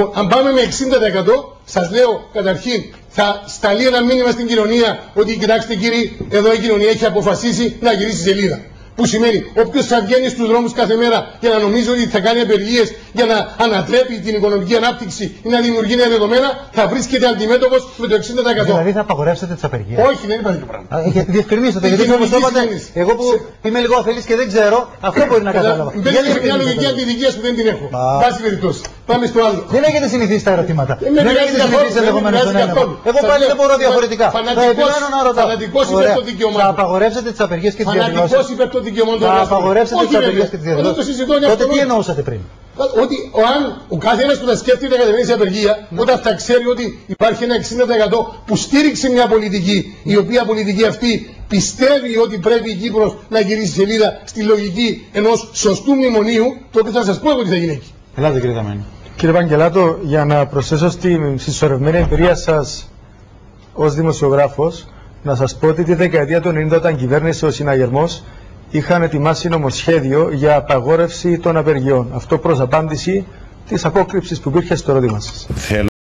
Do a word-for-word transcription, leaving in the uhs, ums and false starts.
Λοιπόν, αν πάμε με εξήντα τοις εκατό, σας λέω καταρχήν, θα σταλεί ένα μήνυμα στην κοινωνία ότι κοιτάξτε κύριοι, εδώ η κοινωνία έχει αποφασίσει να γυρίσει σελίδα. Που σημαίνει, όποιος θα βγαίνει στους δρόμους κάθε μέρα για να νομίζει ότι θα κάνει απεργίες για να ανατρέπει την οικονομική ανάπτυξη ή να δημιουργεί νέα δεδομένα, θα βρίσκεται αντιμέτωπος με το εξήντα τοις εκατό. Δηλαδή θα απαγορεύσετε τις απεργίες? Όχι, δεν είπα τέτοιο πράγμα. Γιατί διευκρινίστε το, γιατί όπως το είπατε, εγώ που είμαι λίγο αφελής και δεν ξέρω, αυτό μπορεί να κατάλαβα. Μπαίνετε σε μια λογική αντιδικίας που δεν την έχω. Βάση περιπτώσει. Πάμε στο άλλο. Δεν έχετε συνηθίσει τα ερωτήματα. Δεν έχετε συνηθίσει ενδεχομένως τον έλεγχο. Εγώ πάλι δεν μπορώ διαφορετικά. Θα επιμένω να ρωτάω. Θα απαγορεύσετε τις απεργίες και τις διαδηλώσεις? Θα απαγορεύσετε τις απεργίες και τις διαδηλώσεις? Τότε τι εννοούσατε πριν? Ότι αν ο καθένας που θα σκέφτεται να κατεβαίνει σε απεργία, όταν θα ξέρει ότι υπάρχει ένα εξήντα τοις εκατό που στήριξε μια πολιτική, η οποία πολιτική αυτή πιστεύει ότι πρέπει η Κύπρος να γυρίσει σελίδα στη λογική ενός σωστού μνημονίου, τότε θα σας πω εγώ τι θα γίνει εκεί. Ελάτε κύριε Δαμένη. Κύριε Παγκελάτο, για να προσθέσω στην συσσωρευμένη εμπειρία σας ως δημοσιογράφος, να σας πω ότι τη δεκαετία του ενενήντα, όταν κυβέρνησε ο συναγερμός, είχαν ετοιμάσει νομοσχέδιο για απαγόρευση των απεργιών. Αυτό προς απάντηση της απόκρυψης που υπήρχε στο ερώτημα σας.